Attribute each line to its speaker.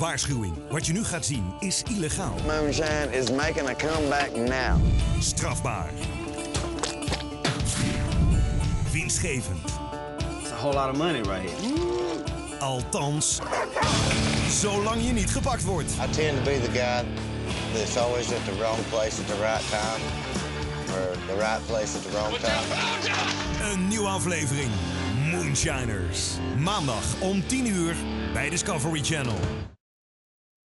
Speaker 1: Waarschuwing, wat je nu gaat zien is illegaal.
Speaker 2: Moonshine is making a comeback now.
Speaker 1: Strafbaar. Winstgevend.
Speaker 2: It's a whole lot of money right here.
Speaker 1: Althans, zolang je niet gepakt wordt.
Speaker 3: I tend to be the guy that's always at the wrong place at the right time. Or the right place at the wrong time.
Speaker 1: Een nieuwe aflevering. Moonshiners. Maandag om 10 uur bij Discovery Channel.